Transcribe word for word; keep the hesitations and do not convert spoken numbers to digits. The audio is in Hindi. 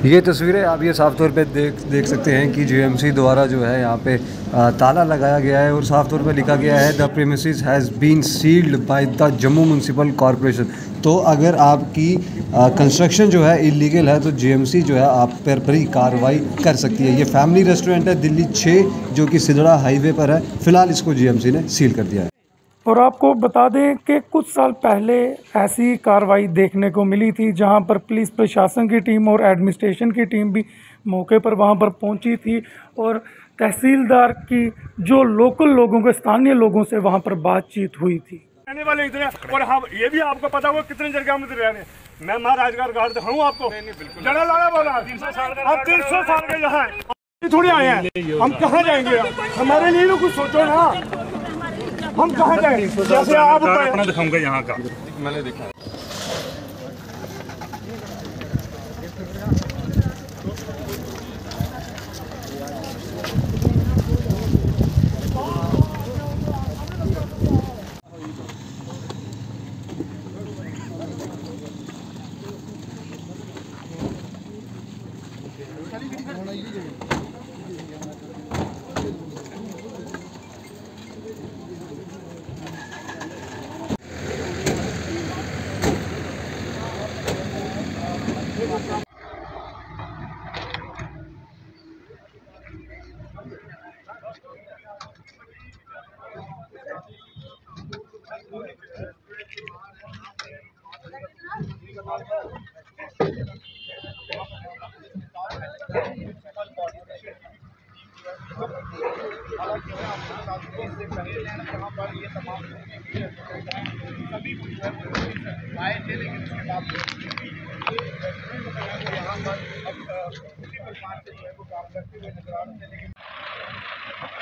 ये तस्वीरें आप ये साफ़ तौर पे देख देख सकते हैं कि जीएमसी द्वारा जो है यहाँ पे आ, ताला लगाया गया है और साफ़ तौर पे लिखा गया है the premises has been sealed by the Jammu municipal corporation. तो अगर आपकी कंस्ट्रक्शन जो है इलीगल है तो जीएमसी जो है आप पर बड़ी कार्रवाई कर सकती है। ये फैमिली रेस्टोरेंट है दिल्ली छः, जो कि सिदड़ा हाईवे पर है। फ़िलहाल इसको जीएमसी ने सील कर दिया है। और आपको बता दें कि कुछ साल पहले ऐसी कार्रवाई देखने को मिली थी, जहां पर पुलिस प्रशासन की टीम और एडमिनिस्ट्रेशन की टीम भी मौके पर वहां पर पहुंची थी और तहसीलदार की जो लोकल लोगों के स्थानीय लोगों से वहां पर बातचीत हुई थी। रहने वाले इधर है और हम ये भी आपको पता होगा कितने जगह हम इधर रहने। मैं महाराजगढ़ घाट दिखाऊं आपको? जड़ा लाना बोला तीन सौ साल हम तीन सौ साल के यहाँ है, थोड़ी आए हैं। हम कहाँ जाएंगे? हमारे लिए तो कुछ सोचो ना, हम कहाँ जाएंगे? जैसे आप अपना दिखाऊंगा यहाँ का मैंने देखा। सभी कुछ आए थे, लेकिन उसके बाद यहाँ पर अब उसी प्रकार से जो है वो काम करते हुए नजर आ रहे थे। लेकिन